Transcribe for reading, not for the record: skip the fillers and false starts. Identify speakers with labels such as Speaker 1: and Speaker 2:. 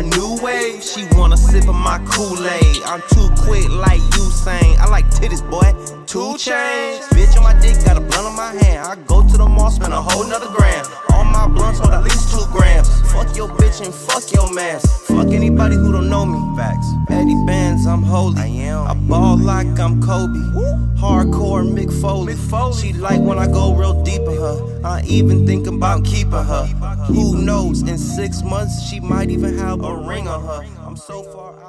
Speaker 1: that new wave. She wanna sip of my Kool-Aid. I'm too quick like Usain. I like titties, boy. 2 chains. Bitch on my dick, got a blunt on my hand. I go to the mall, spend a whole nother grand. All my blunts hold at least 2 grams. Fuck your bitch and fuck your mans. Fuck anybody who don't know me. Facts. Eddie Benz, I'm holy. I ball like I'm Kobe. Hardcore Mick Foley. She like when I go real deep in her. I even think about keeping her. Who knows, in 6 months she might even have a ring on her. I'm so far